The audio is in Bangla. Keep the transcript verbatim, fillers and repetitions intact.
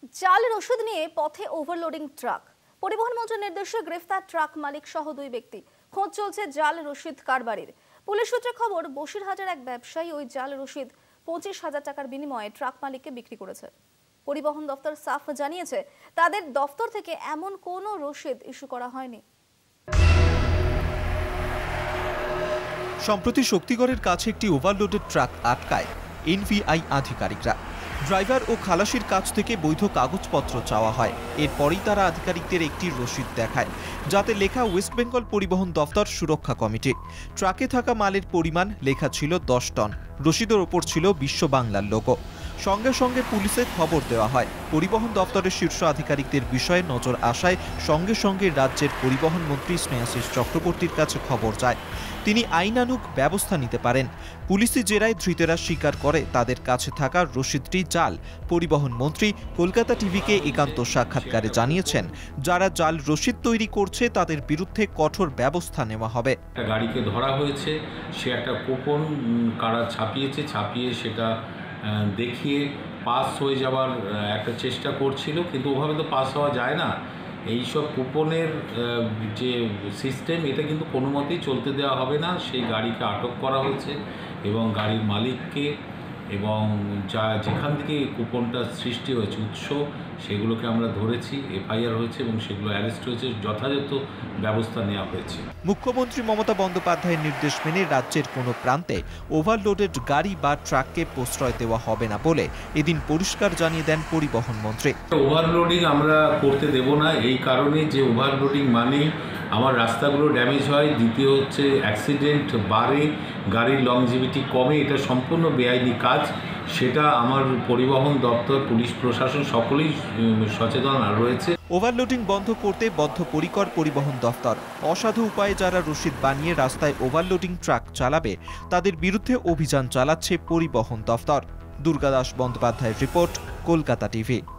জাল রসিদ নিয়ে পথে ওভারলোডিং ট্রাক। পরিবহন মন্ত্রীর নির্দেশে গ্রেফতার ট্রাক মালিক সহ দুই ব্যক্তি। খোঁজ চলছে জাল রসিদ কারবারির। পুলিশ সূত্রে খবর, বসিরহাটের এক ব্যবসায়ী ওই জাল রসিদ পঁচিশ হাজার টাকার বিনিময়ে ট্রাক মালিককে বিক্রি করেছে। পরিবহন দপ্তর সাফ জানিয়েছে, তাদের দপ্তর থেকে এমন কোনো রসিদ ইস্যু করা হয়নি। সম্প্রতি শক্তিগড়ের কাছে একটি ওভারলোডেড ট্রাক আটকায় এনভিআই আধিকারিকরা। ড্রাইভার ও খালাসির কাছ থেকে বৈধ কাগজপত্র চাওয়া হয়। এরপরই তারা আধিকারিকদের একটি রসিদ দেখায়, যাতে লেখা ওয়েস্ট বেঙ্গল পরিবহন দফতর সুরক্ষা কমিটি। ট্রাকে থাকা মালের পরিমাণ লেখা ছিল দশ টন। রসিদের ওপর ছিল বিশ্ব বাংলার লোগো। সঙ্গে সঙ্গে পুলিশে খবর দেওয়া হয়। পরিবহন দপ্তরের শীর্ষ আধিকারিকদের বিষয়ে নজর আসায় সঙ্গে সঙ্গে রাজ্যের পরিবহন মন্ত্রী স্নেহাশিস চক্রবর্তীর কাছে খবর যায়। তিনি আইনানুগ ব্যবস্থা নিতে পারেন। পুলিশি জেরায় ধৃতেরা স্বীকার করে তাদের কাছে থাকা রসিদটি জাল। পরিবহন মন্ত্রী কলকাতা টিভিকে একান্ত সাক্ষাৎকারে জানিয়েছেন, যারা জাল রসিদ তৈরি করছে তাদের বিরুদ্ধে কঠোর ব্যবস্থা নেওয়া হবে। একটা গাড়িকে ধরা হয়েছে, সে একটা কুপন কারা ছাপিয়েছে, ছাপিয়ে সেটা দেখিয়ে পাস হয়ে যাওয়ার একটা চেষ্টা করছিল, কিন্তু ওভাবে তো পাস হওয়া যায় না। এইসব কুপনের যে সিস্টেম, এটা কিন্তু কোনো মতেই চলতে দেওয়া হবে না। সেই গাড়িকে আটক করা হয়েছে এবং গাড়ির মালিককে এবং যা যেখান থেকে কুপনটা সৃষ্টি হয়েছে উৎস, সেগুলোকে আমরা ধরেছি, এফআইআর হয়েছে এবং সেগুলো অ্যারেস্ট হয়েছে, যথাযথ ব্যবস্থা নেওয়া হয়েছে। মুখ্যমন্ত্রী মমতা বন্দ্যোপাধ্যায়ের নির্দেশ মেনে রাজ্যের কোনো প্রান্তে ওভারলোডেড গাড়ি বা ট্রাককে প্রশ্রয় দেওয়া হবে না বলে এদিন পরিষ্কার জানিয়ে দেন পরিবহন মন্ত্রী। ওভারলোডিং আমরা করতে দেব না, এই কারণে যে ওভারলোডিং মানে আমার রাস্তাগুলো ড্যামেজ হয়, দ্বিতীয় হচ্ছে অ্যাক্সিডেন্ট বাড়ে, গাড়ির লংজিভিটি কমে, এটা সম্পূর্ণ বেআইনি কাজ। সেটা আমার পরিবহন দপ্তর, পুলিশ প্রশাসন সকলেই সচেতন রয়েছে। ওভারলোডিং বন্ধ করতে বদ্ধপরিকর পরিবহন দপ্তর। অসাধু উপায়ে যারা রসিদ বানিয়ে রাস্তায় ওভারলোডিং ট্রাক চালাবে, তাদের বিরুদ্ধে অভিযান চালাচ্ছে পরিবহন দপ্তর। দুর্গাদাস বন্দ্যোপাধ্যায়ের রিপোর্ট, কলকাতা টিভি।